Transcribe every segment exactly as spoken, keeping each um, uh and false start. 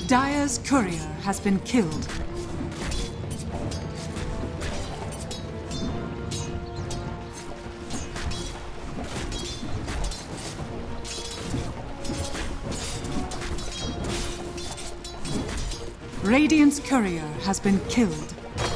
Dire's courier has been killed. Radiant's courier has been killed.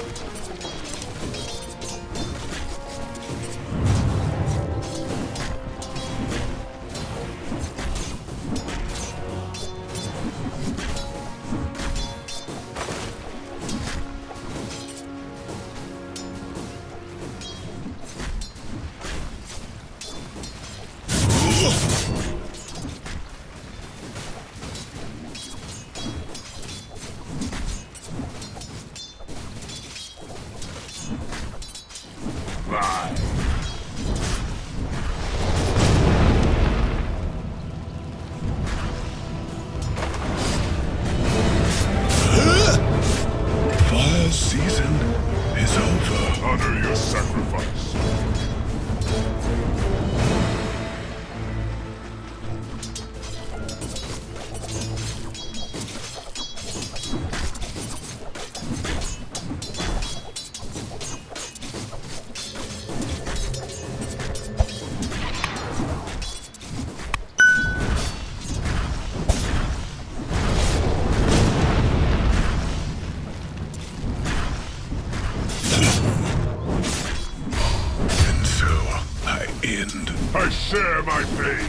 I share my pain.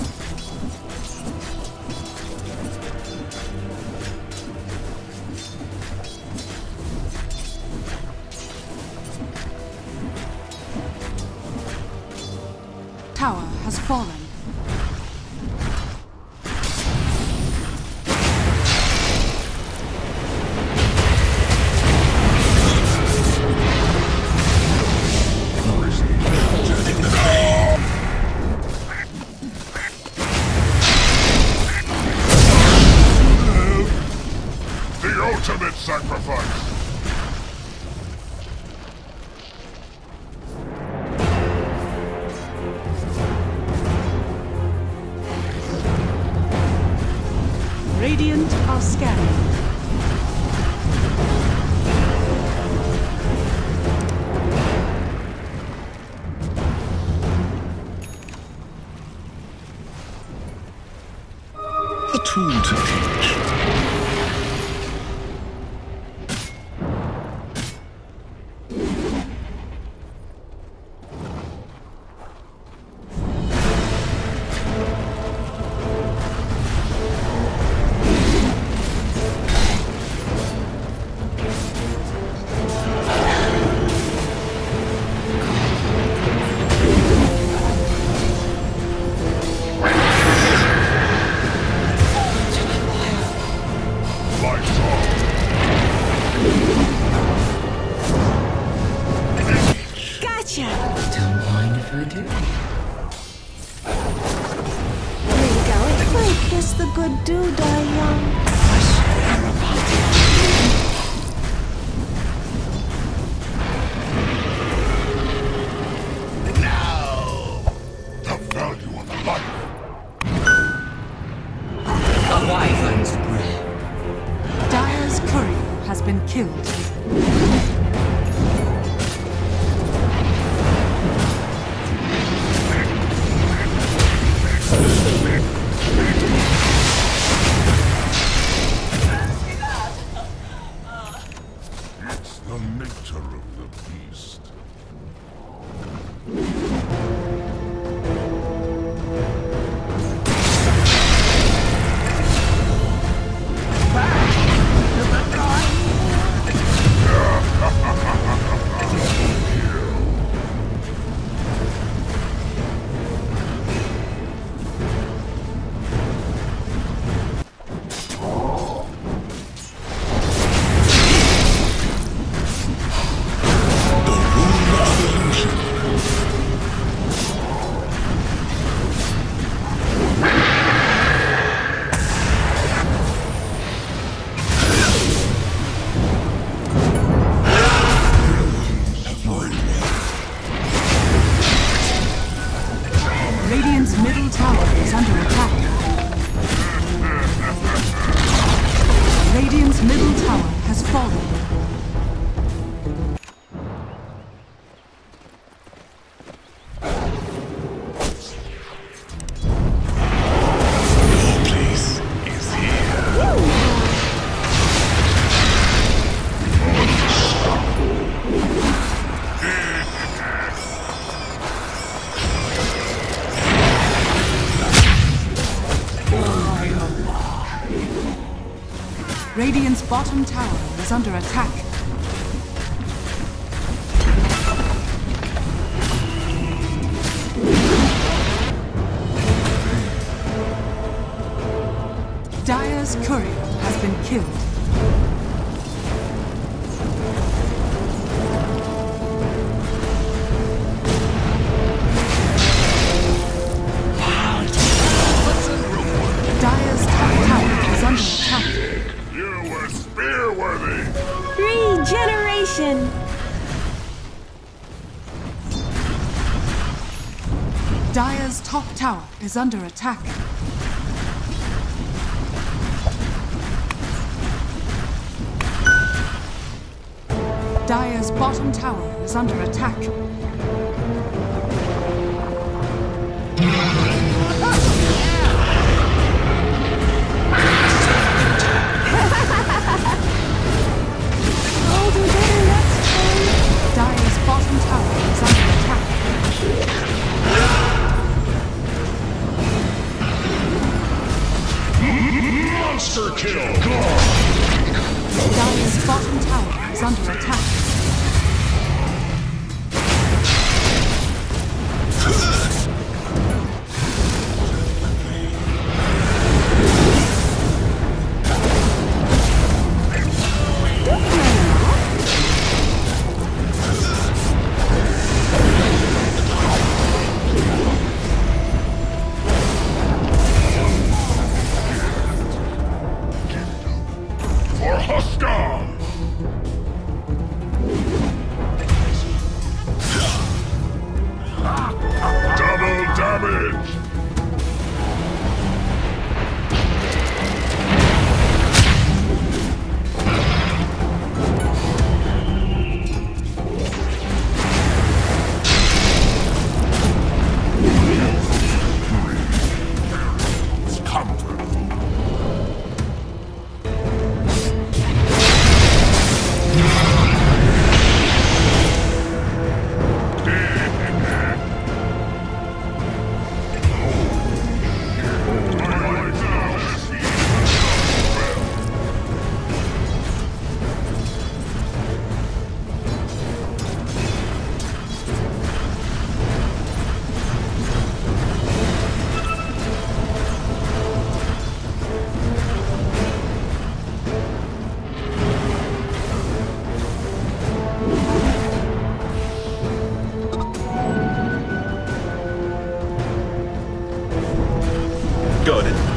Tower has fallen. Ultimate sacrifice! Radiant are scanning. A tool to teach. Don't mind if I do. There you go. It might kiss the good dude die young. I swear about it. Now, the value of life. A wyvern's breath. Dire's courier has been killed. It's the nature of the beast. Back to the drawing board. Radiant's middle tower has fallen. Radiant's bottom tower is under attack. Dire's courier has been killed. Dire's top tower is under attack. You were spear-worthy! Regeneration! Dire's top tower is under attack. Dire's bottom tower is under attack. I'll do better next time. Dire's bottom tower is under attack. Monster kill! Dire's bottom tower is under attack. For Huskar! Double damage! Comfort. Got it.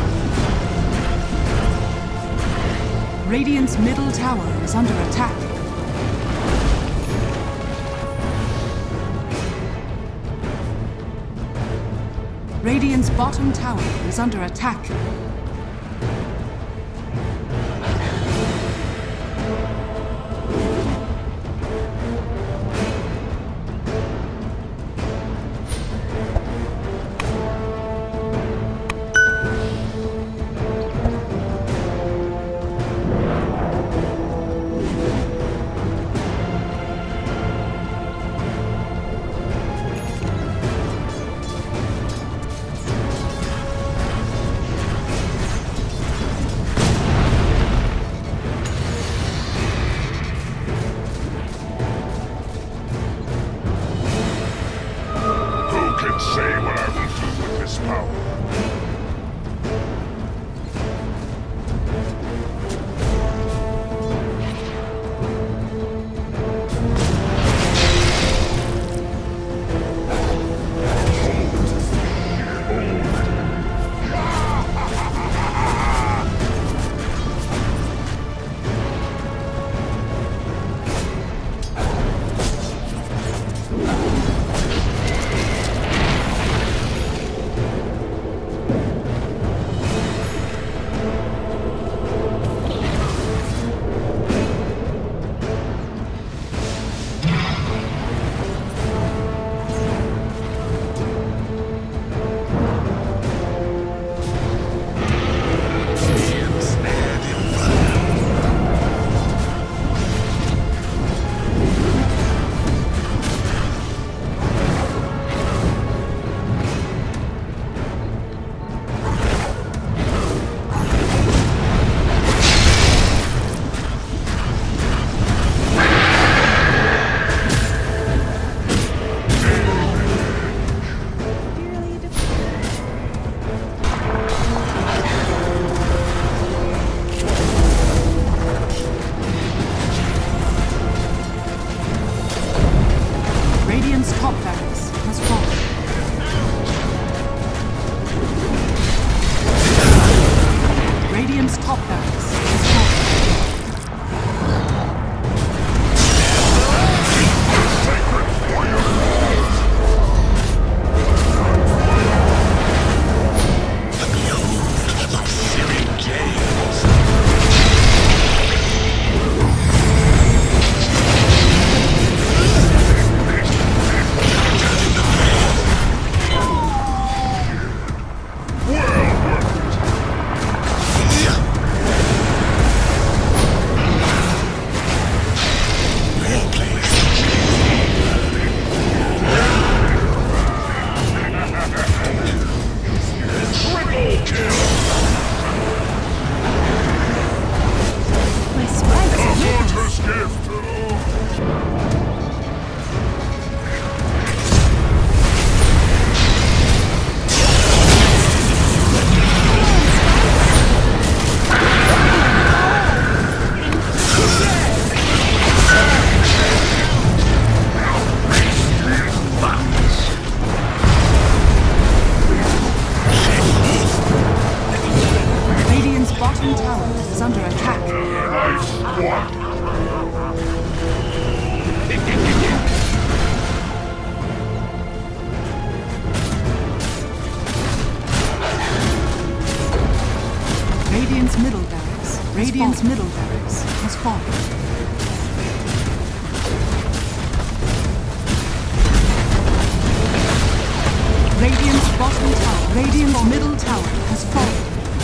Radiant's middle tower is under attack. Radiant's bottom tower is under attack. Radiant's middle barracks. Radiant's middle barracks has fallen. Radiant's bottom tower. Radiant's middle tower has fallen.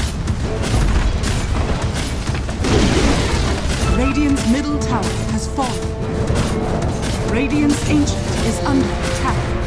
Radiant's middle tower has fallen. Radiant's ancient is under attack.